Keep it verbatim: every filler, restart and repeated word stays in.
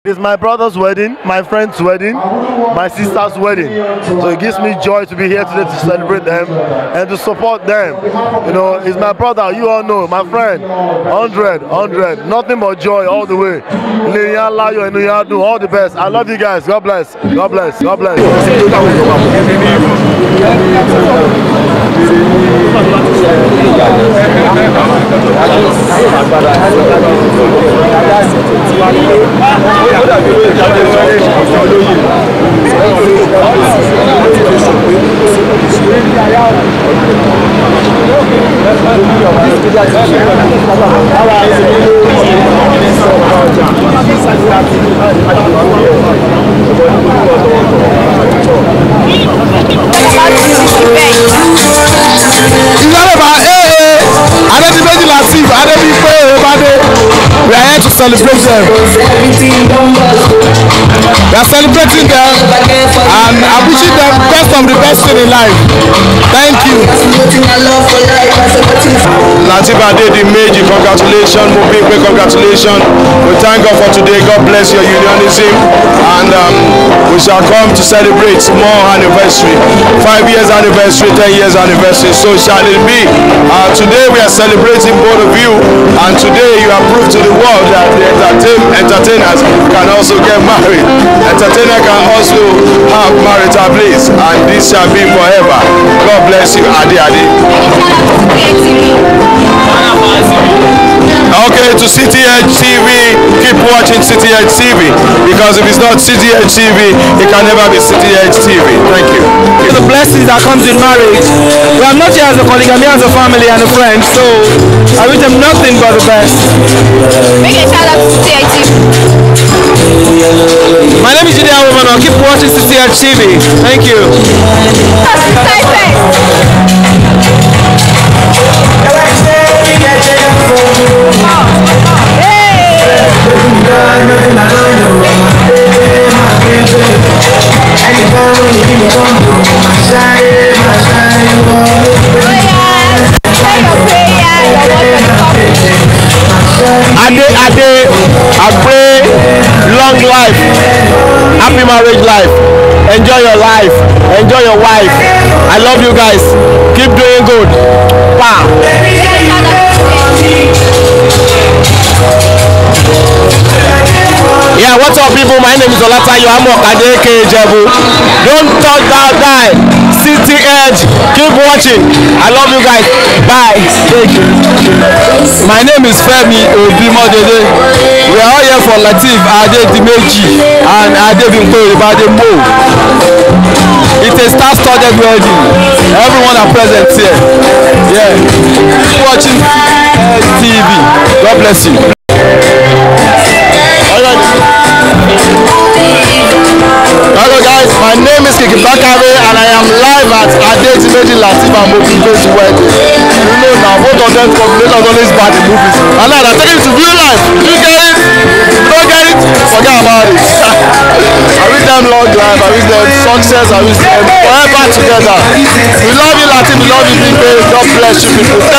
It's my brother's wedding, my friend's wedding, my sister's wedding. So it gives me joy to be here today to celebrate them and to support them. You know, it's my brother, you all know, my friend. Hundred, hundred, nothing but joy all the way. All the best. I love you guys. God bless. God bless. God bless. We are here to celebrate them. We are celebrating them and I'm wishing them best of the best thing in life. Thank you. Lateef Adedimeji, congratulations. Mobimpe, congratulations. We thank God for today. God bless your unionism. And um, we shall come to celebrate more anniversary. Five years anniversary, ten years anniversary. So shall it be. Uh, today we are celebrating both of you. And today you have proved to the world that the entertain entertainers can also get married. Entertainer can also have marital bliss. And this shall be forever. God bless you, Adi Adi. Okay, to C T H T V, keep watching C T H T V, because if it's not C T H T V, it can never be C T H T V. Thank you. The blessings that comes in marriage. We are not here as a colleague, I'm here as a family and a friend, so I wish them nothing but the best. Make a shout out to C T H T V. My name is Jide Awomana. Keep watching C T H T V. Thank you. Ade, Ade, I pray long life, happy marriage life, enjoy your life, enjoy your wife. I love you guys. Keep doing good. Wow. Yeah, what's up, people? My name is Olatayo Amokade Kejebu. Don't touch that die. C T H, keep watching. I love you guys. Bye. Thank you. My name is Femi Obimodede. We are all here for Lateef Adedimeji and Adebimpe Ibademo. It's a star-studded wedding. Everyone are present here. Yeah. Keep watching T V. God bless you. Hello guys, my name is Kiki Bakare and I am live at Adedimeji Lateef and Mobimpe's wedding. You know now, both of them combination always bad in movies. And now they're taking it to real life. You get it? You don't get it? Forget about it. I wish them long life, I wish them success, I wish them forever together. We love you Lateef, we love you Bimpe. God bless you people.